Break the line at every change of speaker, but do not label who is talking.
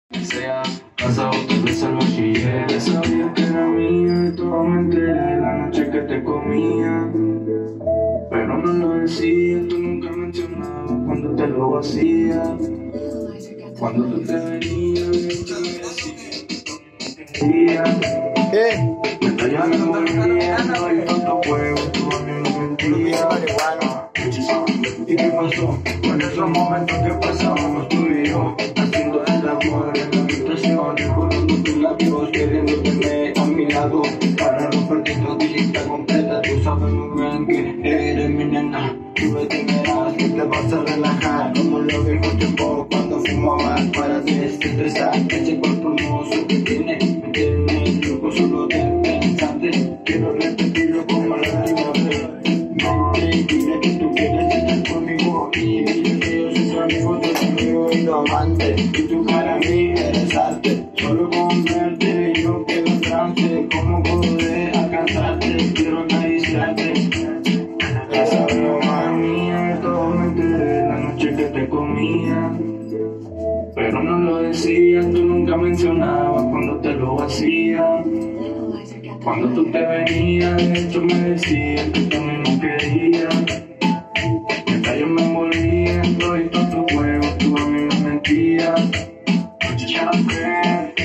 Sea casado, tal vez al bachiller. Sabía que era mía y todo me enteré la noche que te comía. Pero no lo decía, tú nunca mencionabas cuando te lo hacía. Cuando tú te venías, yo me decía, mientras yo me moría, no hay tanto fuego, tú a mí me mentías. ¿Y qué pasó? Con esos momentos que pasábamos tú y yo, haciendo el amor en la habitación, recordando tus labios, queriendo tener a mi lado, para romperte todita completa. Tú sabes muy bien que eres mi nena, tú me temerás que te vas a relajar, como los viejos tiempos cuando fumaban para desestresar ese cuerpo hermoso que tiene, me tiene loco solo de pensarte. Quiero repetirlo como la última vez. Dile que tú quieres estar conmigo y dile que yo soy tu amigo, tu amigo y tu amante, y tú para mí eres arte. Solo con verte yo quedo en trance, como poder alcanzarte, quiero analizarte. Esa broma mía, todo me enteré la noche que te comía. Pero no lo decías, tú nunca mencionabas cuando te lo hacía. Cuando tú te venías, tú me decías que tú a mí no querías. Mientras yo me envolvía en todo tu juego, tú a mí me mentías. Noche champán.